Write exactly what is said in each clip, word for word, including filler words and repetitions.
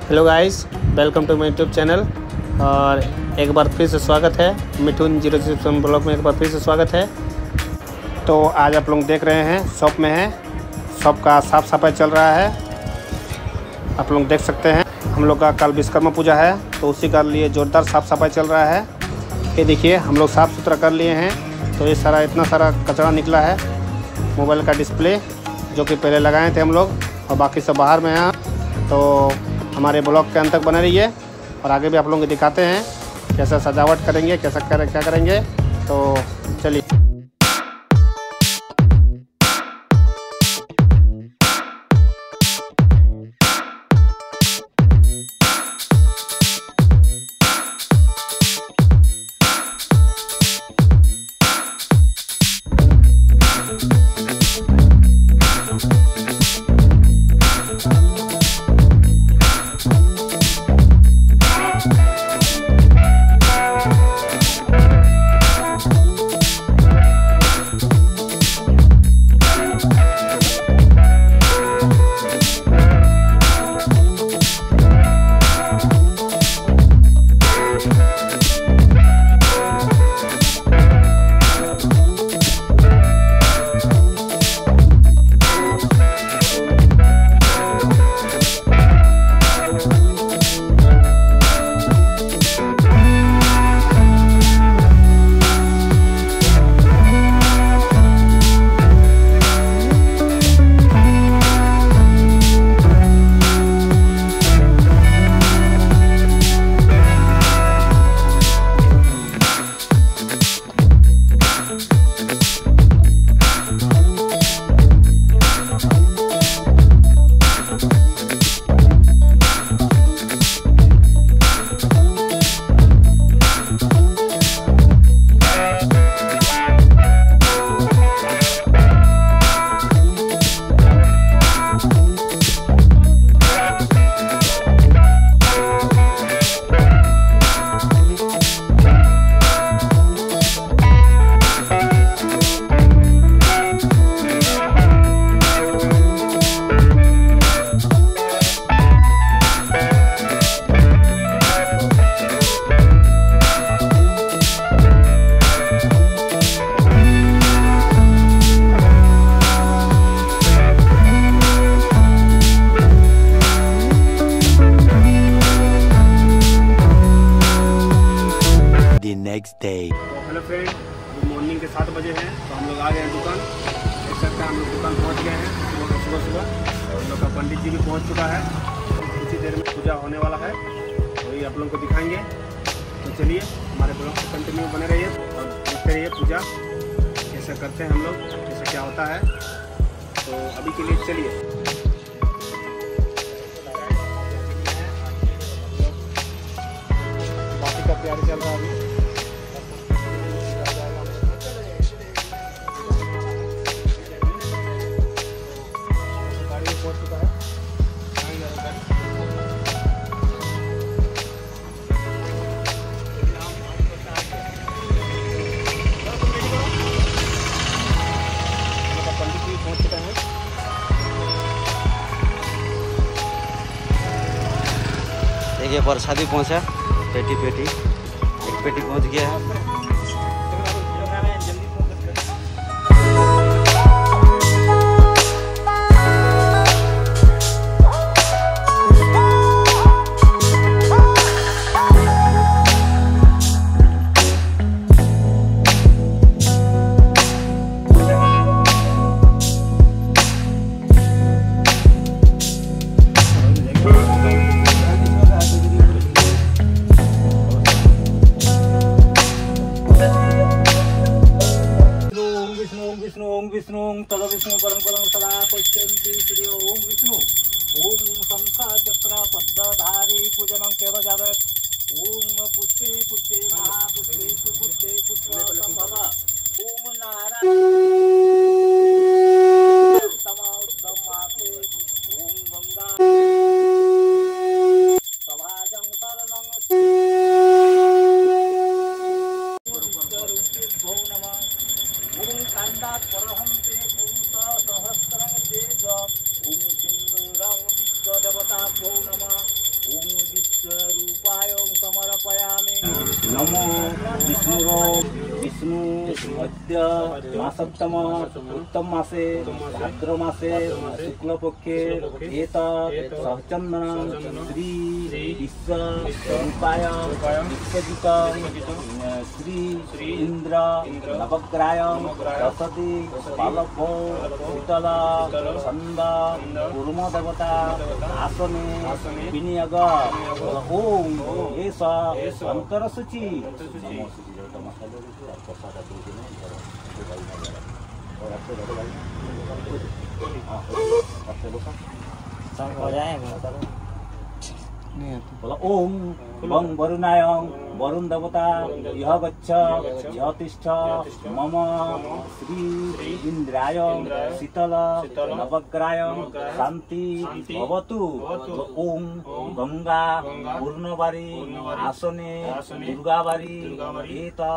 Hello guys, welcome to my YouTube channel. और एक बार फिर से स्वागत है Mithun zero zero seven blog में। एक बार फिर से स्वागत है। तो आज आप लोग देख रहे हैं शॉप में है, शॉप का साफ़ सफाई चल रहा है। आप लोग देख सकते हैं हम लोग का कल विश्वकर्मा पूजा है, तो उसी का लिए ज़ोरदार साफ़ सफाई चल रहा है। ये देखिए हम लोग साफ़ सुथरा कर लिए हैं। तो ये सारा इतना सारा कचरा निकला है। मोबाइल का डिस्प्ले जो कि पहले लगाए थे हम लोग, और बाकी सब बाहर में है। तो हमारे ब्लॉग के अंत तक बने रहिए और आगे भी आप लोगों को दिखाते हैं कैसा सजावट करेंगे, कैसा कर, क्या करेंगे। तो चलिए। Next day. तो हेलो फ्रेंड, अभी मॉर्निंग के सात बजे हैं। तो हम लोग आ गए हैं दुकान। देख सकते हैं हम लोग दुकान पहुंच गए हैं सुबह सुबह। और हम लोग का पंडित जी भी पहुंच चुका है। कुछ ही देर में पूजा होने वाला है, वही आप लोगों को दिखाएंगे। तो चलिए हमारे ब्लॉग को कंटिन्यू बने रहिए और देखते रहिए पूजा कैसे करते हैं हम लोग, कैसे क्या होता है। तो अभी के लिए चलिए। बाकी का तैयारी चल रहा है अभी। देखिए प्रसादी पहुंचा, पेटी पेटी एक पेटी पहुंच गया है। विष्णु तद विष्णु परम परम सदा पश्यन्ति श्री ओम विष्णु ओम शंखा चक्र पद्मधारी पूजनम केव जावत् ओम पुष्पे पुष्पे महापुष्पे सुपुष्पे पुष्पसंभव ओम नारायण तमाउत्तमाते ओम गंगा सभाजं शरणं ओम कांदात परहंते भूत सहस्रं तेज ओम सिंदूरं विश्वदेवताभ्यो नमः ओम विष्णुरो विष्णु अद्य मासोत्तम उत्तम मासे भाद्र मासे शुक्ल पक्षे एतत् सहचंदन श्री विश्व रूपाय विश्वजित श्री इंद्र नवग्राय दशदी बालक शीतल छंद कुर्म देवता आसने विनियोग ओम एष अंतर सूची हो जाएगा बोला ओम वं वरुणाय वरुण देवता यह गच्छ यह तिष्ठ मम श्री इंद्राय शीतल नवग्राय शांति भवतु। ओम गंगा पूर्णवारी आसने दुर्गावारी एता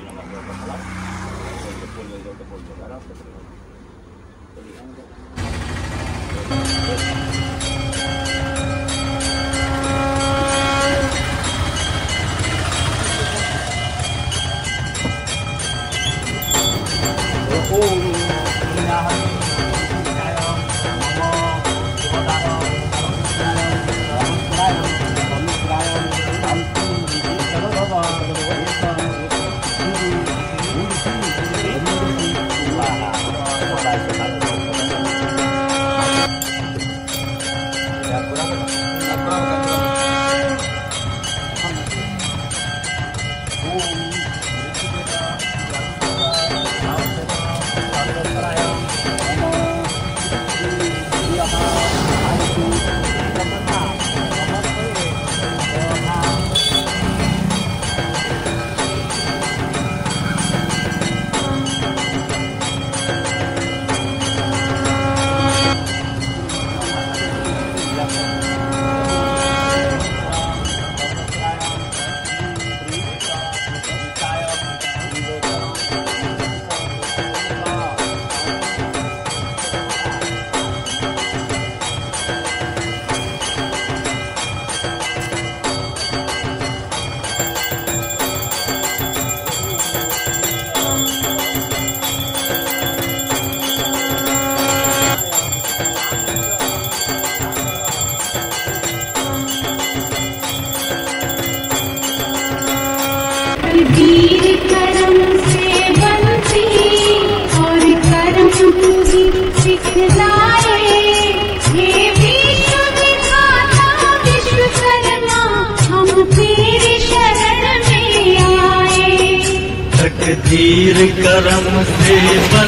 धीर करम से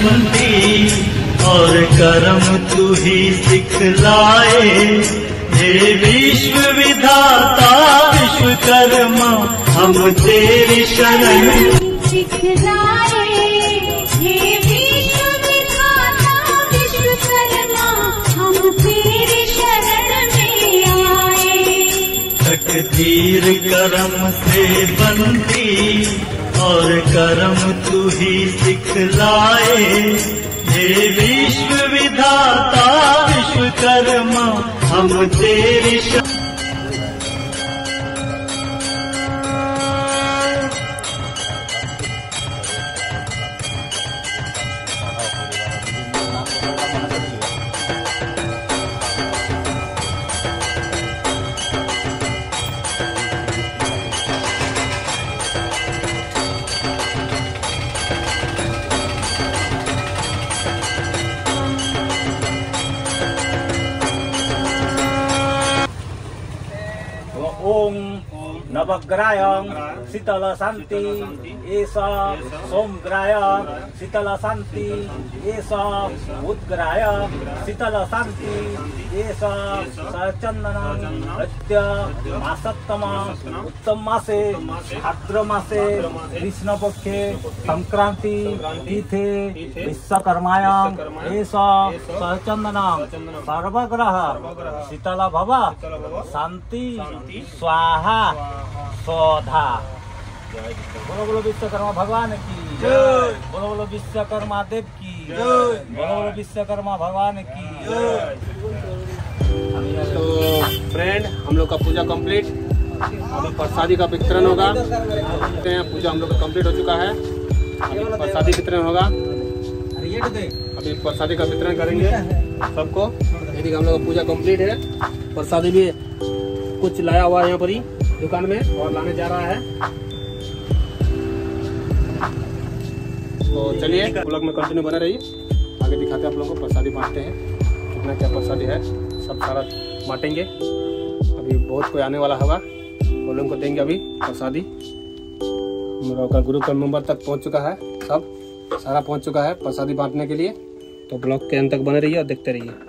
बनती और करम तू ही सिखलाए। हे विश्व विधाता विश्वकर्मा हम तेरी शरण सिखलाए। हे विश्व विधाता विश्वकर्मा हम तेरी शरण में आए। तकदीर करम से बनती और करम तू ही सिखलाए। हे विश्व विधाता विश्वकर्मा हम तेरी शरण ओम नवग्राय शीतल शांति एष सोमग्राय शीतल शांति एष उद्ग्राय शीतल शांति एष सहचंदन अद्य मासोत्तम उत्तम मासे भाद्र मासे कृष्ण पक्षे संक्रांति तिथे विश्वकर्मायां एष सहचंदन सर्वग्रह शीतल भव शांति स्वाहा स्वधा। बोलो बोलो विश्वकर्मा भगवान की जय। बोलो बोलो विश्वकर्मा देव की जय। बोलो बोलो विश्वकर्मा भगवान की जय। तो फ्रेंड हम लोग का पूजा कंप्लीट अभी प्रसादी का वितरण होगा। पूजा हम लोग का कंप्लीट हो चुका है। अभी प्रसादी वितरण होगा। अभी प्रसादी का वितरण करेंगे सबको। यदि हम लोग का पूजा कंप्लीट है। प्रसादी भी कुछ लाया हुआ है यहाँ पर ही दुकान में और लाने जा रहा है। तो चलिए ब्लॉग में कंटिन्यू बने रहिए। आगे दिखाते हैं आप लोगों को प्रसादी बांटते हैं, कितना क्या प्रसादी है सब सारा बांटेंगे। अभी बहुत कोई आने वाला होगा, वो लोगों को देंगे अभी प्रसादी। हम लोग का ग्रुप का मेंबर तक पहुंच चुका है, सब सारा पहुंच चुका है प्रसादी बांटने के लिए। तो ब्लॉग के अंत तक बने रहिए और देखते रहिए।